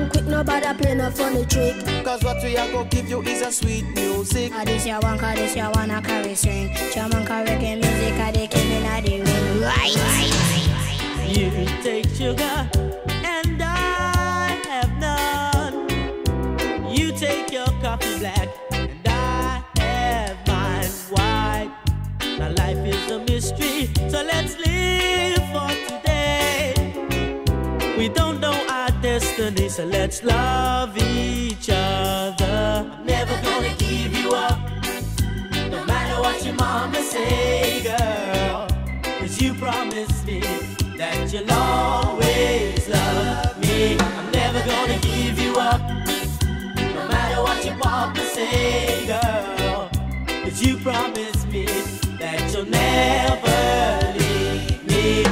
quick, nobody play no funny trick. Cause what we are gonna give you is a sweet music. This ya one, cause this ya one a carry string. Jamaica reggae music, a they came in a the ring. Right. You take sugar and I have none. You take your coffee black and I have mine white. Now life is a mystery, so let's live for today. We don't know our destiny, so let's love each other. I'm never gonna give you up, no matter what your mama say, girl. Cause you promised me that you'll always love me. I'm never gonna give you up, no matter what your papa say, girl. Cause you promised me that you'll never leave me.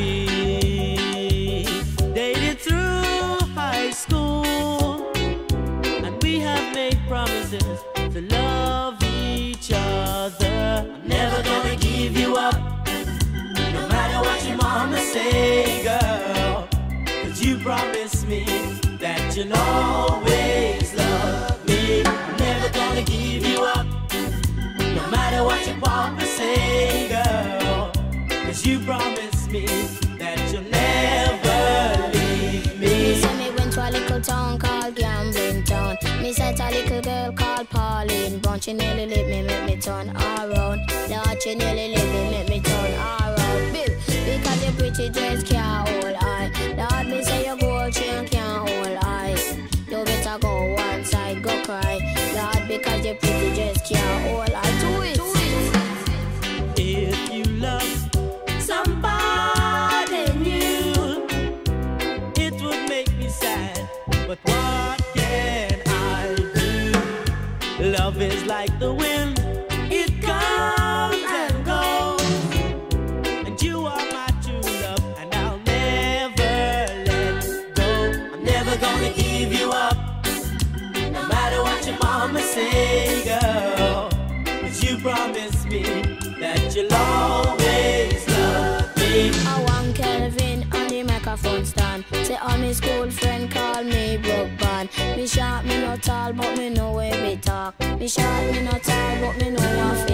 We dated through high school, and we have made promises to love each other. I'm never gonna give you up, no matter what your mama say, girl. Cause you promised me that you'll always love me. I'm never gonna give you up, no matter what your papa say, girl. Cause you promised me that you'll never leave me. Me say me went to a little town called Gambling Town. Me said a little girl called Pauline Brown. She nearly leave me, make me turn around. Lord, she nearly leave me, make me turn around. Bill, because your pretty dress can't hold eye. Lord, me say your gold chain can't hold eyes. You better go one side, go cry. Lord, because your pretty dress can't hold eye. Do it. If you love somebody new, it would make me sad, but what can I do? Love is like the wind, it comes and goes, and you are my true love, and I'll never let go. I'm never gonna give you up, no matter what your mama say, girl. Cause you promised me that you'll always love me. I want Kelvin on the microphone stand. Say all my school friend call me broke band. Me short, me not tall, but me know where me talk. Me short, me not tall, but me know what